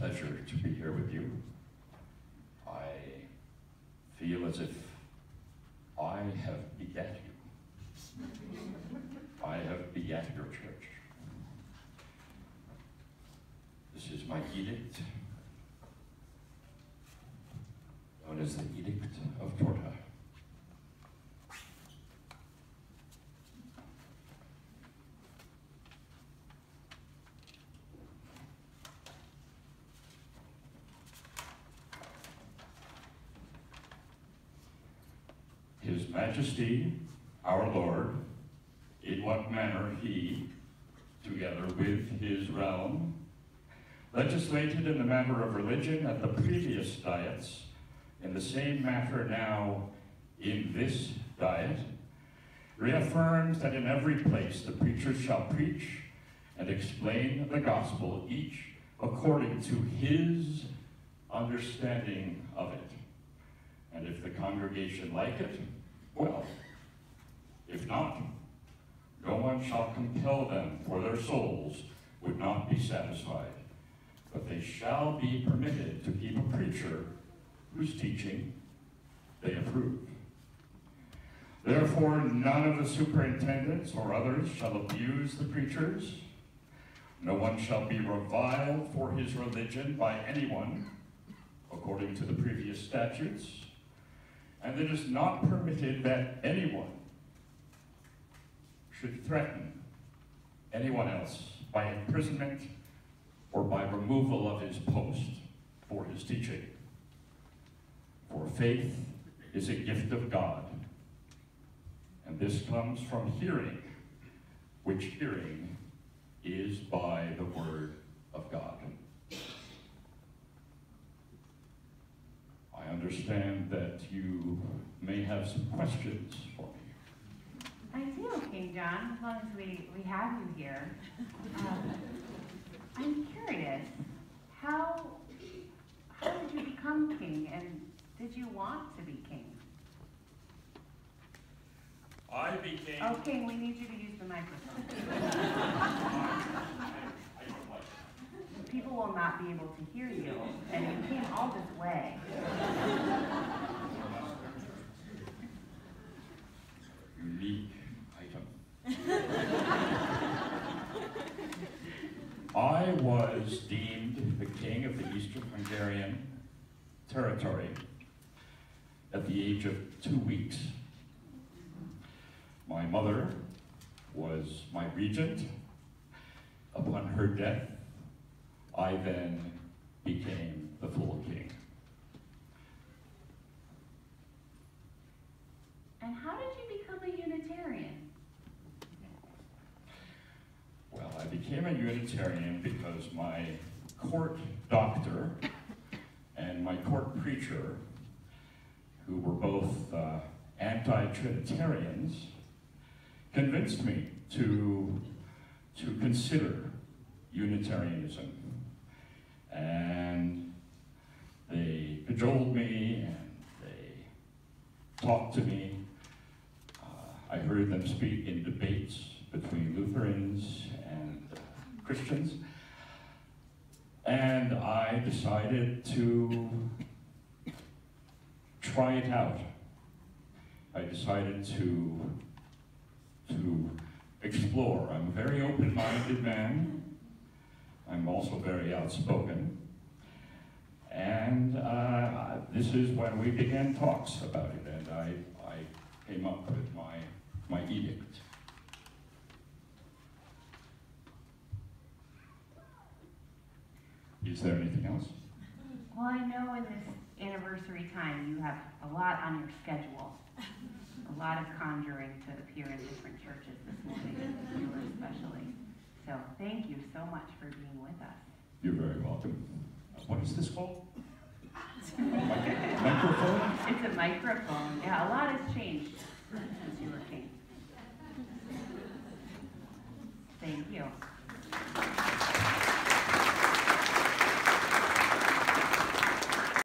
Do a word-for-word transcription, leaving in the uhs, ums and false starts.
pleasure to be here with you. I feel as if I have begat you. I have begat your church. This is my edict, known as the Edict of Torta. His Majesty, our Lord, in what manner he, together with his realm, legislated in the matter of religion at the previous diets, in the same matter now in this diet, reaffirms that in every place the preachers shall preach and explain the gospel, each according to his understanding of it. And if the congregation like it, well. If not, no one shall compel them, for their souls would not be satisfied. But they shall be permitted to keep a preacher whose teaching they approve. Therefore, none of the superintendents or others shall abuse the preachers. No one shall be reviled for his religion by anyone, according to the previous statutes. And it is not permitted that anyone should threaten anyone else by imprisonment or by removal of his post for his teaching. For faith is a gift of God, and this comes from hearing, which hearing is by the word of God. I understand that you may have some questions for me. I do, King John, as long as we, we have you here. Um, I'm curious, how, how did you become king, and did you want to be king? I became... Oh, King, we need you to use the microphone. People will not be able to hear you, and you came all this way. Unique item. I was deemed the king of the Eastern Hungarian territory at the age of two weeks. My mother was my regent. Upon her death, I then became the full king. And how did you become a Unitarian? Well, I became a Unitarian because my court doctor and my court preacher, who were both uh, anti-Trinitarians, convinced me to, to consider Unitarianism. And they cajoled me and they talked to me. Uh, I heard them speak in debates between Lutherans and uh, Christians. And I decided to try it out. I decided to, to explore. I'm a very open-minded man. I'm also very outspoken. And uh, this is when we began talks about it, and I, I came up with my, my edict. Is there anything else? Well, I know in this anniversary time you have a lot on your schedule. A lot of conjuring to appear in different churches this morning, you especially. So thank you so much for being with us. You're very welcome. What is this called? Microphone? It's a microphone. Yeah, a lot has changed since you were king. Thank you.